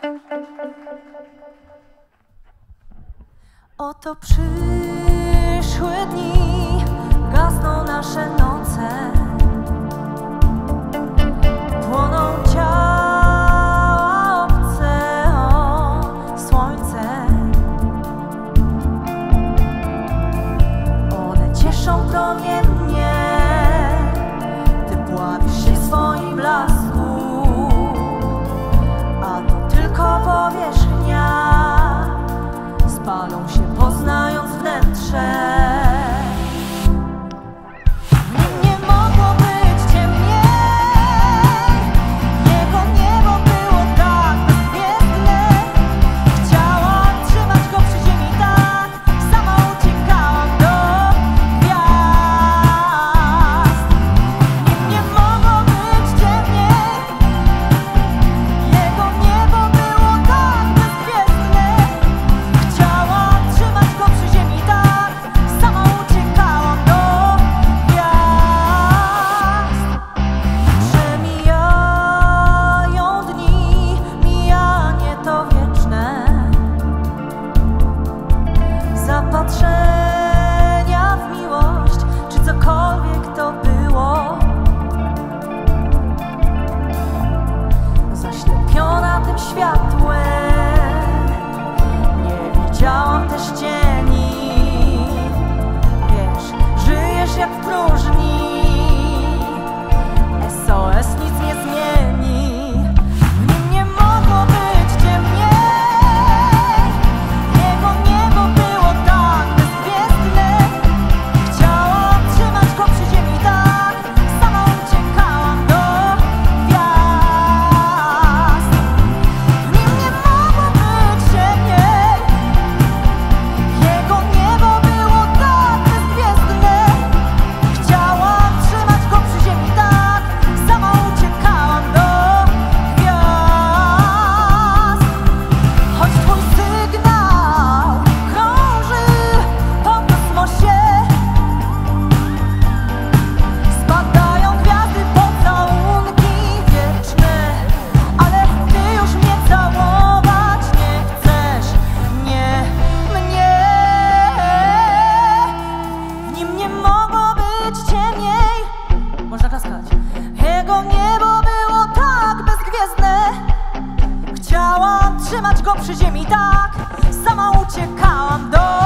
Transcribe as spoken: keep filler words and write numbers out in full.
Oto przyszły dni, gasną nasze noce, płoną ciała obce o słońce. One cieszą promiennie, ty pławisz się w swoim blasku, a to tylko powierzchnia. Spalą się, poznając wnętrze. Nie mogło być ciemniej, jego niebo było tak bezgwiezdne. Chciałam trzymać go przy ziemi tak, sama uciekałam do gwiazd. Nie mogło być ciemniej, jego niebo było tak bezgwiezdne. Chciałam trzymać go przy ziemi tak, sama uciekałam do gwiazd. Przemijają dni, mijanie to wieczne. Zapatrzenia w miłość, czy cokolwiek to było. Zaślepiona tym światłem, nie widziałam też cieni. Wiesz, żyjesz jak w próżni, S O S nic nie zmieni. W nim nie mogło być ciemniej, jego niebo było tak bezgwiezdne. Chciałam trzymać go przy ziemi tak, sama uciekałam do gwiazd. W nim nie mogło być ciemniej, jego niebo było tak bezgwiezdne. Chciałam trzymać go przy ziemi tak, sama uciekałam do gwiazd. Choć twój sygnał krąży po kosmosie, spadają gwiazdy, pocałunki wieczne, ale ty już mnie całować nie chcesz, nie mnie. W nim nie mogło być ciemniej. Można klaskać. Jego niebo było tak bezgwiezdne. Chciałam trzymać go przy ziemi tak, sama uciekałam do